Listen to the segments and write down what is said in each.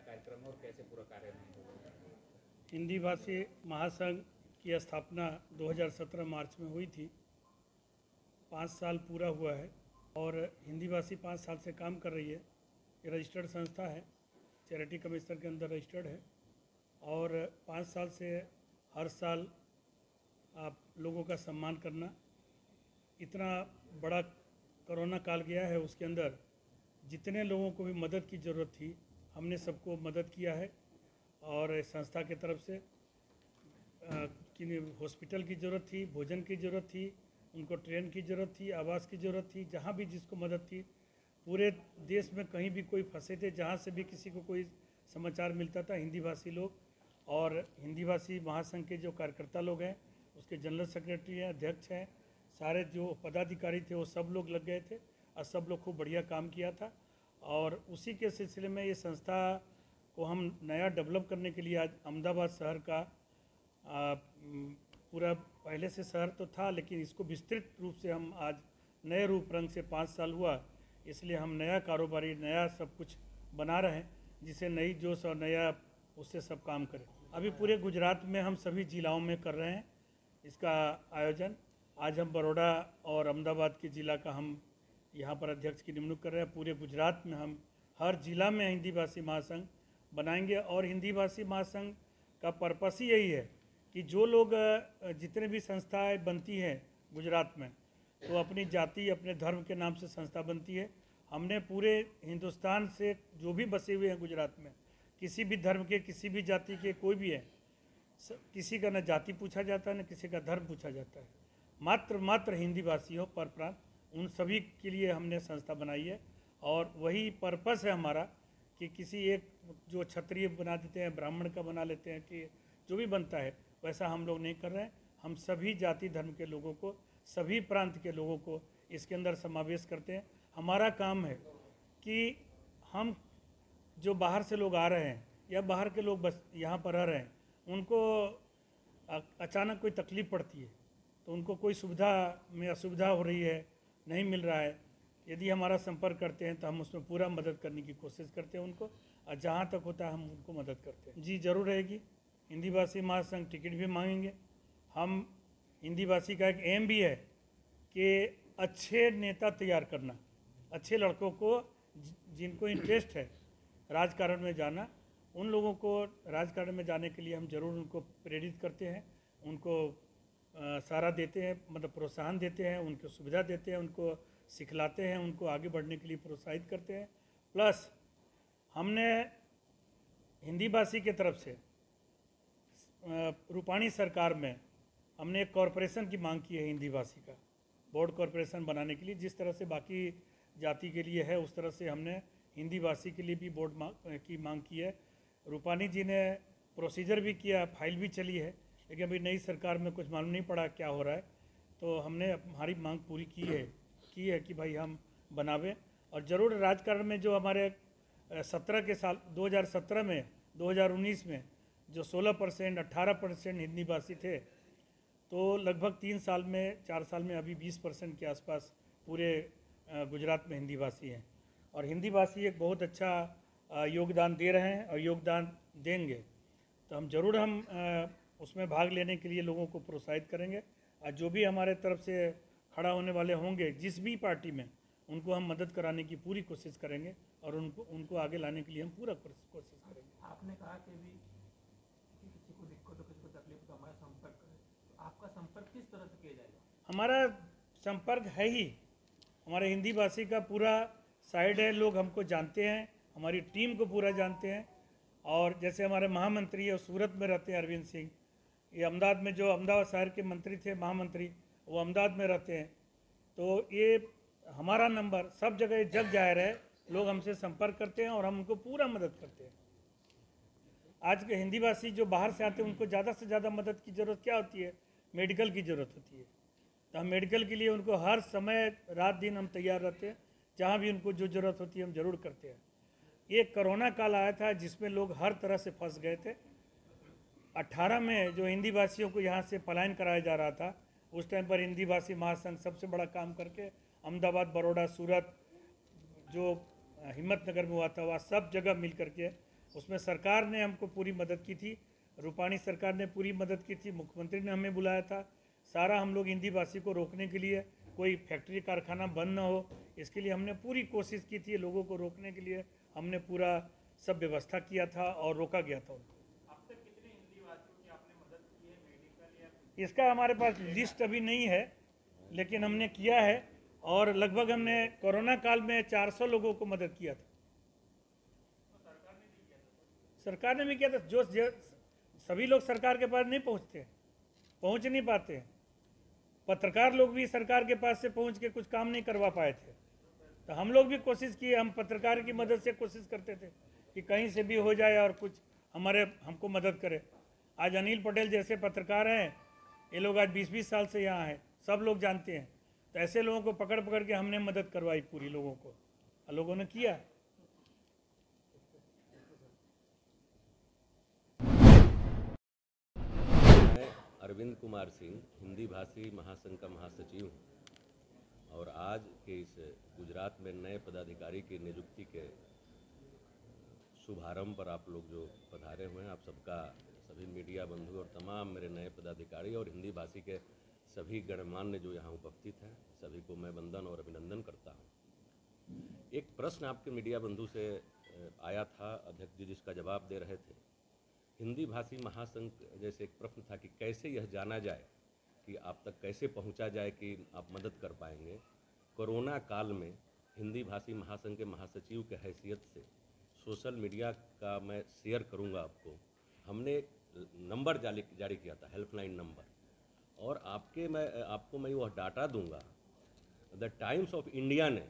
कार्यक्रम है और कैसे पूरा कार्यान्वयन होगा? हिंदी भाषी महासंघ की स्थापना 2017 मार्च में हुई थी। 5 साल पूरा हुआ है और हिंदी भाषी 5 साल से काम कर रही है। ये रजिस्टर्ड संस्था है, चैरिटी कमिश्नर के अंदर रजिस्टर्ड है और 5 साल से हर साल आप लोगों का सम्मान करना। इतना बड़ा कोरोना काल गया है, उसके अंदर जितने लोगों को भी मदद की ज़रूरत थी हमने सबको मदद किया है। और संस्था की तरफ से हॉस्पिटल की ज़रूरत थी, भोजन की ज़रूरत थी, उनको ट्रेन की ज़रूरत थी, आवास की ज़रूरत थी, जहाँ भी जिसको मदद थी। पूरे देश में कहीं भी कोई फंसे थे, जहाँ से भी किसी को कोई समाचार मिलता था, हिंदी भाषी लोग और हिंदी भाषी महासंघ के जो कार्यकर्ता लोग हैं, उसके जनरल सेक्रेटरी हैं, अध्यक्ष हैं, सारे जो पदाधिकारी थे वो सब लोग लग गए थे और सब लोग खूब बढ़िया काम किया था। और उसी के सिलसिले में ये संस्था को हम नया डेवलप करने के लिए आज अहमदाबाद शहर का पूरा पहले से शहर तो था, लेकिन इसको विस्तृत रूप से हम आज नए रूप रंग से 5 साल हुआ, इसलिए हम नया कारोबारी नया सब कुछ बना रहे हैं, जिसे नई जोश और नया उससे सब काम करें। अभी पूरे गुजरात में हम सभी जिलाओं में कर रहे हैं इसका आयोजन। आज हम बड़ौदा और अहमदाबाद के ज़िला का हम यहाँ पर अध्यक्ष की निमणूक कर रहे हैं। पूरे गुजरात में हम हर ज़िला में हिंदी भाषी महासंघ बनाएंगे और हिंदी भाषी महासंघ का पर्पस ही यही है कि जो लोग जितने भी संस्थाएं बनती हैं गुजरात में, तो अपनी जाति अपने धर्म के नाम से संस्था बनती है। हमने पूरे हिंदुस्तान से जो भी बसे हुए हैं गुजरात में, किसी भी धर्म के, किसी भी जाति के, कोई भी है, किसी का न जाति पूछा जाता है न किसी का धर्म पूछा जाता है। मात्र हिंदी भाषी हो पर प्रांत, उन सभी के लिए हमने संस्था बनाई है। और वही पर्पस है हमारा कि किसी एक जो क्षत्रिय बना देते हैं, ब्राह्मण का बना लेते हैं, कि जो भी बनता है वैसा हम लोग नहीं कर रहे हैं। हम सभी जाति धर्म के लोगों को, सभी प्रांत के लोगों को इसके अंदर समावेश करते हैं। हमारा काम है कि हम जो बाहर से लोग आ रहे हैं या बाहर के लोग बस यहाँ पर रह रहे हैं, उनको अचानक कोई तकलीफ़ पड़ती है तो उनको कोई सुविधा में असुविधा हो रही है, नहीं मिल रहा है, यदि हमारा संपर्क करते हैं तो हम उसमें पूरा मदद करने की कोशिश करते हैं उनको, और जहाँ तक होता है हम उनको मदद करते हैं। जी ज़रूर रहेगी। हिंदी भाषी महासंघ टिकट भी मांगेंगे। हम हिंदी भाषी का एक एम भी है कि अच्छे नेता तैयार करना, अच्छे लड़कों को जिनको इंटरेस्ट है राजकारण में जाना, उन लोगों को राजकारण में जाने के लिए हम ज़रूर उनको प्रेरित करते हैं, उनको सहारा देते हैं, मतलब प्रोत्साहन देते हैं, उनको सुविधा देते हैं, उनको सिखलाते हैं, उनको आगे बढ़ने के लिए प्रोत्साहित करते हैं। प्लस हमने हिंदी भाषी के तरफ से रूपाणी सरकार में हमने एक कॉरपोरेशन की मांग की है हिंदी भाषी का, बोर्ड कॉरपोरेशन बनाने के लिए। जिस तरह से बाकी जाति के लिए है उस तरह से हमने हिंदी भाषी के लिए भी बोर्ड की मांग की है। रूपाणी जी ने प्रोसीजर भी किया, फाइल भी चली है, लेकिन अभी नई सरकार में कुछ मालूम नहीं पड़ा क्या हो रहा है, तो हमने हमारी मांग पूरी की है कि भाई हम बनावे। और ज़रूर राजकारण में जो हमारे 17 के साल 2017 में 2019 में जो 16% 18% हिंदी भाषी थे, तो लगभग 3 साल में 4 साल में अभी 20% के आसपास पूरे गुजरात में हिंदी भाषी हैं। और हिंदी भाषी एक बहुत अच्छा योगदान दे रहे हैं और योगदान देंगे, तो हम ज़रूर उसमें भाग लेने के लिए लोगों को प्रोत्साहित करेंगे। और जो भी हमारे तरफ से खड़ा होने वाले होंगे जिस भी पार्टी में, उनको हम मदद कराने की पूरी कोशिश करेंगे और उनको आगे लाने के लिए हम पूरा कोशिश करेंगे। आपने कहा कि भी किसी को दिक्कत हो, किसी को तकलीफ हो तो हमारा संपर्क करें, तो आपका संपर्क किस तरह से किया जाएगा? हमारा संपर्क है ही, हमारे हिंदी भाषी का पूरा साइड है, लोग हमको जानते हैं, हमारी टीम को पूरा जानते हैं। और जैसे हमारे महामंत्री है सूरत में रहते हैं अरविंद सिंह, ये अहमदाबाद में जो अहमदाबाद शहर के मंत्री थे महामंत्री, वो अहमदाबाद में रहते हैं। तो ये हमारा नंबर सब जगह जग जाहिर है, लोग हमसे संपर्क करते हैं और हम उनको पूरा मदद करते हैं। आज के हिंदी भाषी जो बाहर से आते हैं उनको ज़्यादा से ज़्यादा मदद की ज़रूरत क्या होती है? मेडिकल की ज़रूरत होती है। तो हम मेडिकल के लिए उनको हर समय रात दिन हम तैयार रहते हैं, जहाँ भी उनको जो ज़रूरत होती है हम ज़रूर करते हैं। ये कोरोना काल आया था जिसमें लोग हर तरह से फंस गए थे। 18 में जो हिंदी भाषियों को यहाँ से पलायन कराया जा रहा था, उस टाइम पर हिंदी भाषी महासंघ सबसे बड़ा काम करके अहमदाबाद, बड़ौदा, सूरत, जो हिम्मतनगर में हुआ था, वह सब जगह मिल करके उसमें सरकार ने हमको पूरी मदद की थी, रूपाणी सरकार ने पूरी मदद की थी, मुख्यमंत्री ने हमें बुलाया था। सारा हम लोग हिंदी भाषी को रोकने के लिए, कोई फैक्ट्री कारखाना बंद ना हो, इसके लिए हमने पूरी कोशिश की थी। लोगों को रोकने के लिए हमने पूरा सब व्यवस्था किया था और रोका गया था उनको। अब तक कितने हिंदी भाषियों की आपने मदद की है, मेडिकल या इसका हमारे पास लिस्ट अभी नहीं है, लेकिन हमने किया है और लगभग हमने कोरोना काल में 400 लोगों को मदद किया था। सरकार ने भी किया था। जो सभी लोग सरकार के पास नहीं पहुंचते, पहुंच नहीं पाते। पत्रकार लोग भी सरकार के पास से पहुंच के कुछ काम नहीं करवा पाए थे, तो हम लोग भी कोशिश किए। हम पत्रकार की मदद से कोशिश करते थे कि कहीं से भी हो जाए और कुछ हमको मदद करे। आज अनिल पटेल जैसे पत्रकार हैं, ये लोग आज 20-20 साल से यहाँ हैं, सब लोग जानते हैं। तो ऐसे लोगों को पकड़ पकड़ के हमने मदद करवाई पूरी लोगों को, और लोगों ने किया। मैं अरविंद कुमार सिंह, हिंदी भाषी महासंघ का महासचिव हूँ और आज के इस गुजरात में नए पदाधिकारी की नियुक्ति के शुभारंभ पर आप लोग जो पधारे हुए हैं, आप सबका, सभी मीडिया बंधु और तमाम मेरे नए पदाधिकारी और हिंदी भाषी के सभी गणमान्य जो यहाँ उपस्थित हैं, सभी को मैं वंदन और अभिनंदन करता हूँ। एक प्रश्न आपके मीडिया बंधु से आया था, अध्यक्ष जी जिसका जवाब दे रहे थे। हिंदी भाषी महासंघ जैसे एक प्रश्न था कि कैसे यह जाना जाए कि आप तक कैसे पहुंचा जाए कि आप मदद कर पाएंगे। कोरोना काल में हिंदी भाषी महासंघ के महासचिव के हैसियत से सोशल मीडिया का मैं शेयर करूंगा आपको। हमने एक नंबर जारी किया था, हेल्पलाइन नंबर, और आपको मैं वह डाटा दूंगा। द टाइम्स ऑफ इंडिया ने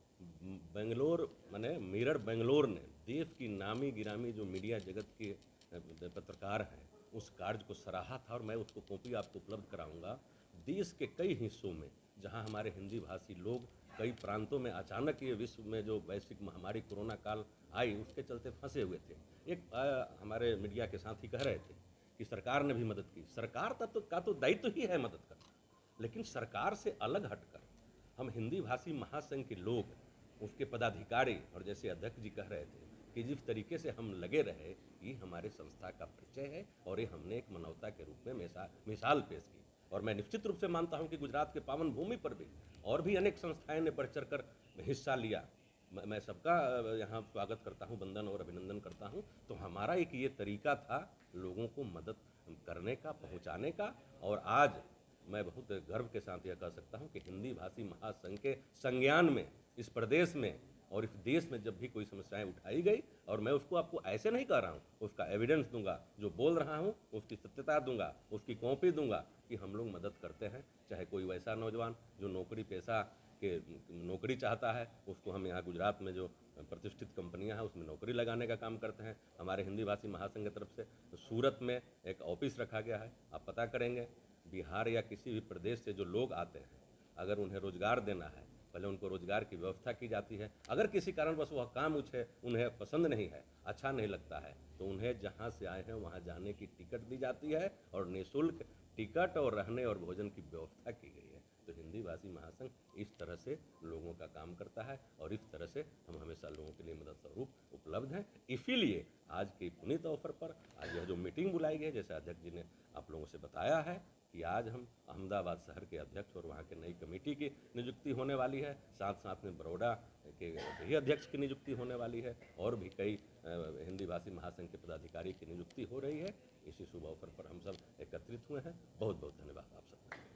बेंगलोर माने मिरर बेंगलोर ने देश की नामी गिरामी जो मीडिया जगत के पत्रकार हैं उस कार्य को सराहा था और मैं उसको कॉपी आपको उपलब्ध कराऊंगा। देश के कई हिस्सों में जहां हमारे हिंदी भाषी लोग कई प्रांतों में अचानक ये विश्व में जो वैश्विक महामारी कोरोना काल आई उसके चलते फंसे हुए थे। एक हमारे मीडिया के साथी कह रहे थे कि सरकार ने भी मदद की। सरकार का तो दायित्व ही है मदद करना, लेकिन सरकार से अलग हटकर हम हिंदी भाषी महासंघ के लोग, उसके पदाधिकारी और जैसे अध्यक्ष जी कह रहे थे कि जिस तरीके से हम लगे रहे, ये हमारे संस्था का परिचय है और ये हमने एक मानवता के रूप में मिसाल पेश की। और मैं निश्चित रूप से मानता हूं कि गुजरात के पावन भूमि पर भी और भी अनेक संस्थाएं ने बढ़ चढ़ कर हिस्सा लिया। मैं सबका यहाँ स्वागत करता हूँ, वंदन और अभिनंदन करता हूँ। तो हमारा एक ये तरीका था लोगों को मदद करने का, पहुँचाने का। और आज मैं बहुत गर्व के साथ यह कह सकता हूँ कि हिंदी भाषी महासंघ के संज्ञान में इस प्रदेश में और इस देश में जब भी कोई समस्याएं उठाई गई, और मैं उसको आपको ऐसे नहीं कह रहा हूँ, उसका एविडेंस दूंगा, जो बोल रहा हूँ उसकी सत्यता दूंगा, उसकी कॉपी दूंगा कि हम लोग मदद करते हैं। चाहे कोई वैसा नौजवान जो नौकरी पेशा के नौकरी चाहता है, उसको हम यहाँ गुजरात में जो प्रतिष्ठित कंपनियां हैं उसमें नौकरी लगाने का काम करते हैं। हमारे हिंदी भाषी महासंघ की तरफ से सूरत में एक ऑफिस रखा गया है। आप पता करेंगे, बिहार या किसी भी प्रदेश से जो लोग आते हैं, अगर उन्हें रोजगार देना है, पहले उनको रोजगार की व्यवस्था की जाती है। अगर किसी कारणवश वह काम उन्हें पसंद नहीं है, अच्छा नहीं लगता है, तो उन्हें जहाँ से आए हैं वहाँ जाने की टिकट दी जाती है और निःशुल्क टिकट और रहने और भोजन की व्यवस्था की गई है। तो हिंदी भाषी महासंघ इस तरह से लोगों का काम करता है और इस तरह से हम हमेशा लोगों के लिए मदद स्वरूप उपलब्ध हैं। इसीलिए आज के पुनीत अवसर पर आज यह जो मीटिंग बुलाई गई, जैसे अध्यक्ष जी ने आप लोगों से बताया है कि आज हम अहमदाबाद शहर के अध्यक्ष और वहाँ के नई कमेटी की नियुक्ति होने वाली है, साथ साथ में बड़ौदा के भी अध्यक्ष की नियुक्ति होने वाली है और भी कई हिंदी भाषी महासंघ के पदाधिकारी की नियुक्ति हो रही है। इसी शुभ अवसर पर हम सब एकत्रित हुए हैं। बहुत बहुत धन्यवाद आप सबका।